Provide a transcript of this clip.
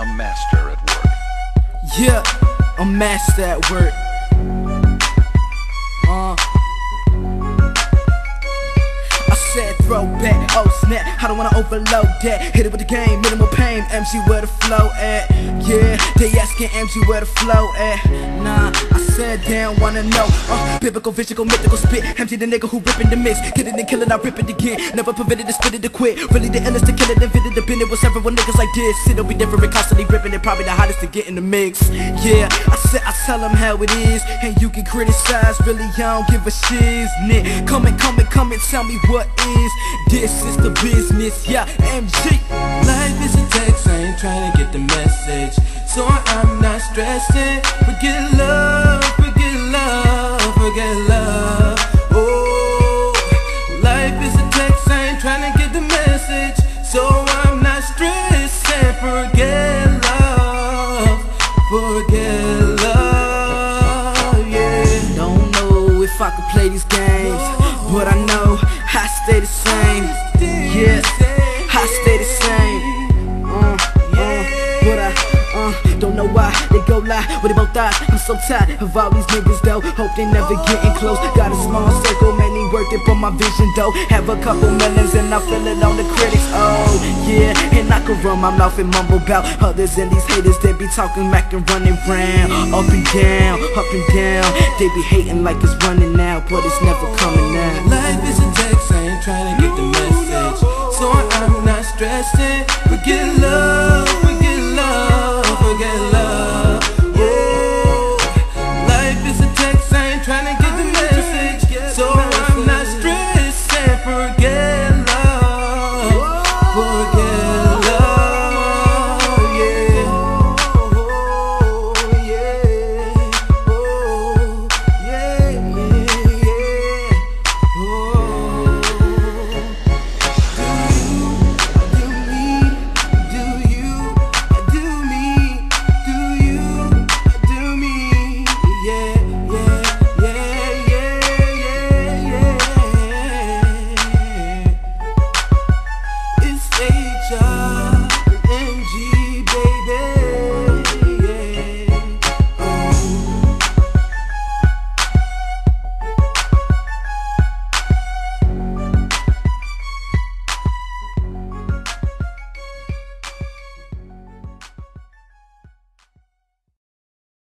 a master at work. Yeah, a master at work. I said throwback, oh snap, I don't wanna overload that. Hit it with the game, minimal pain, MG where the flow at. Yeah, they asking MG where the flow at. Nah, I said they don't wanna know. Biblical, physical, mythical spit. MG the nigga who rippin' the mix. Get it and kill it, I rip it again. Never permitted to spit it to quit. Really the illest to kill it and fit it to bend it with several niggas like this. It'll be different, constantly ripping it, probably the hottest to get in the mix. Yeah, I said I tell them how it is, and you can criticize, really I don't give a shiznit. Come and tell me what is. This is the business, yeah, MG. Life is a text, I ain't trying to get the message, so I'm not stressing. Forget love, forget love, forget love. Oh, life is a text, I ain't trying to get the message, so I'm not stressing. Forget love, yeah. Don't know if I could play these games, but I know I stay the same. Yeah, I stay the same. But I don't know why they go lie when they both die. I'm so tired of all these niggas though. Hope they never getting close. Got a small circle, many working for my vision though. Have a couple millions and I feel it on the critics. Oh yeah, and I can run my mouth and mumble about others and these haters. They be talking back and running round, up and down, up and down. They be hating like it's running out, but it's never coming out. Life is a text, I ain't trying to get the message, so I'm not stressing. Forget love.